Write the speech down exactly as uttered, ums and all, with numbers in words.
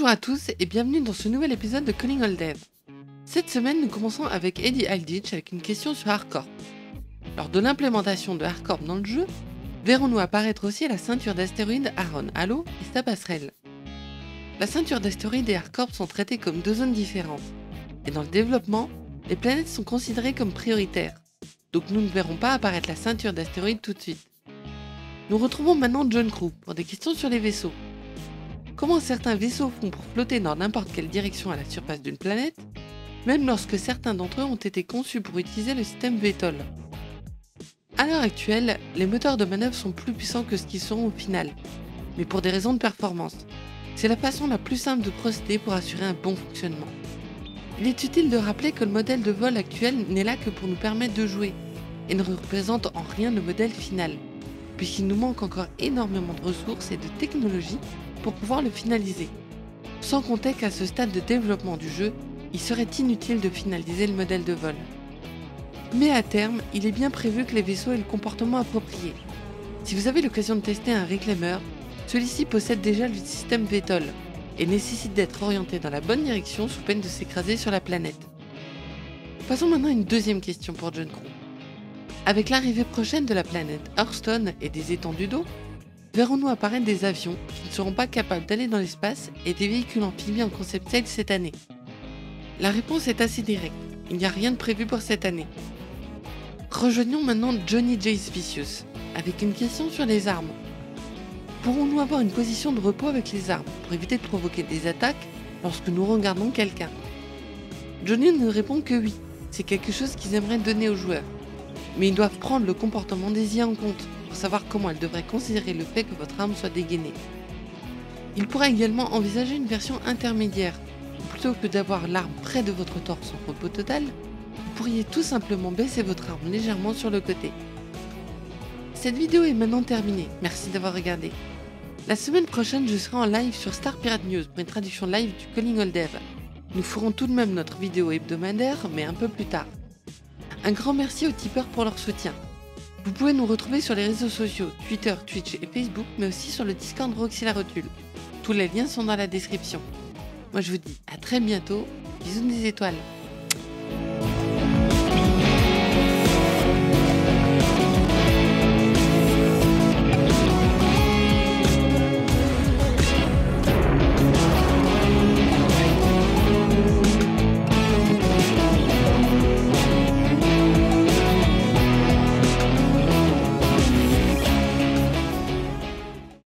Bonjour à tous et bienvenue dans ce nouvel épisode de Calling All Dev. Cette semaine, nous commençons avec Eddie Aldich avec une question sur HARCorp. Lors de l'implémentation de HARCorp dans le jeu, verrons-nous apparaître aussi la ceinture d'astéroïdes Aron Halo et sa passerelle. La ceinture d'astéroïdes et HARCorp sont traitées comme deux zones différentes, et dans le développement, les planètes sont considérées comme prioritaires, donc nous ne verrons pas apparaître la ceinture d'astéroïdes tout de suite. Nous retrouvons maintenant John Crew pour des questions sur les vaisseaux. Comment certains vaisseaux font pour flotter dans n'importe quelle direction à la surface d'une planète, même lorsque certains d'entre eux ont été conçus pour utiliser le système V TOL. À l'heure actuelle, les moteurs de manœuvre sont plus puissants que ce qu'ils seront au final, mais pour des raisons de performance. C'est la façon la plus simple de procéder pour assurer un bon fonctionnement. Il est utile de rappeler que le modèle de vol actuel n'est là que pour nous permettre de jouer, et ne représente en rien le modèle final, puisqu'il nous manque encore énormément de ressources et de technologies pour pouvoir le finaliser. Sans compter qu'à ce stade de développement du jeu, il serait inutile de finaliser le modèle de vol. Mais à terme, il est bien prévu que les vaisseaux aient le comportement approprié. Si vous avez l'occasion de tester un Reclaimer, celui-ci possède déjà le système V TOL et nécessite d'être orienté dans la bonne direction sous peine de s'écraser sur la planète. Passons maintenant à une deuxième question pour John Crew. Avec l'arrivée prochaine de la planète Hearthstone et des étendues d'eau, verrons-nous apparaître des avions qui ne seront pas capables d'aller dans l'espace et des véhicules amphibies en concept sale cette année? La réponse est assez directe, il n'y a rien de prévu pour cette année. Rejoignons maintenant Johnny J. Vicious avec une question sur les armes. Pourrons-nous avoir une position de repos avec les armes pour éviter de provoquer des attaques lorsque nous regardons quelqu'un? Johnny nous répond que oui, c'est quelque chose qu'ils aimeraient donner aux joueurs, mais ils doivent prendre le comportement des I A en compte pour savoir comment elle devrait considérer le fait que votre arme soit dégainée. Il pourra également envisager une version intermédiaire, où plutôt que d'avoir l'arme près de votre torse en repos total, vous pourriez tout simplement baisser votre arme légèrement sur le côté. Cette vidéo est maintenant terminée, merci d'avoir regardé. La semaine prochaine, je serai en live sur Star Pirate News pour une traduction live du Calling All Dev. Nous ferons tout de même notre vidéo hebdomadaire, mais un peu plus tard. Un grand merci aux tipeurs pour leur soutien. Vous pouvez nous retrouver sur les réseaux sociaux, Twitter, Twitch et Facebook, mais aussi sur le Discord Roxy la Rotule. Tous les liens sont dans la description. Moi je vous dis à très bientôt, bisous des étoiles.